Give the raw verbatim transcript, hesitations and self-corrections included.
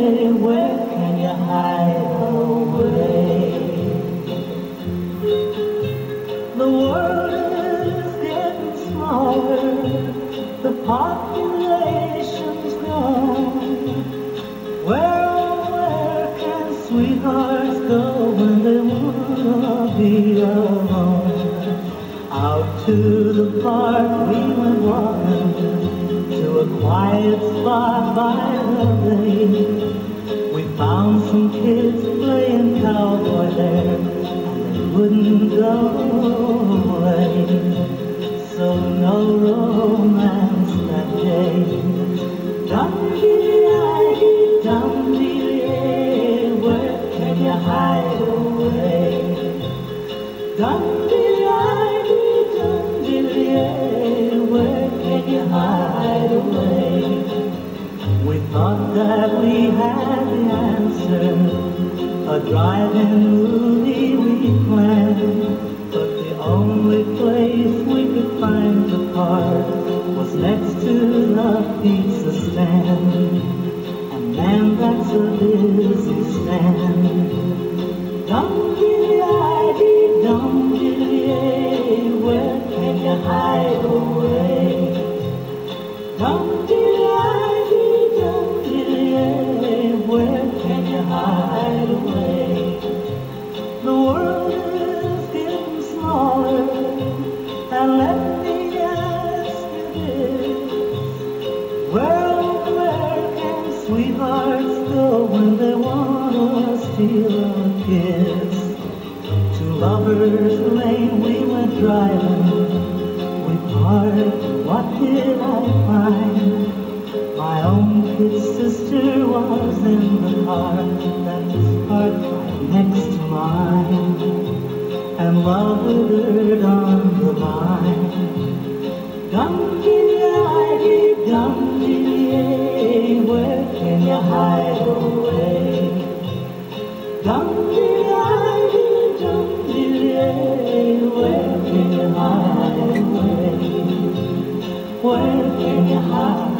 where can you hide away? The world is getting smaller, the population's grown. Where, oh, where can sweethearts go when they wanna be alone? Out to the park we went walking, to a quiet spot by the lake. We found some kids playing cowboy there, and they wouldn't go away. So no romance that day. Dum-dee-dee-dee, dum-dee-dee, where can you hide away? Dum-dee-dee-dee, dum-dee-dee, where can you hide away? We thought that we had the answer, a drive-in movie we planned, but the only place we could find the car was next to the pizza stand. And man, that's a busy stand. Dum-dee-dee-dee, dum-dee-dee, where can you hide away? Dum-dee-dee-dee, dum-dee-dee, where can you hide away? The world is getting smaller, and let me ask you this: where, oh, where can sweethearts go when they wanna steal a kiss? To Lover's Lane we went driving, we parked, what did I find? My own kid sister was in the car that was parked right next to mine, and love withered on the vine. Dum-dee-dee-dee, dum-dee-dee, where can you hide away? Dum-dee-dee-dee, dum-dee-dee, where can you hide away? Where can you hide?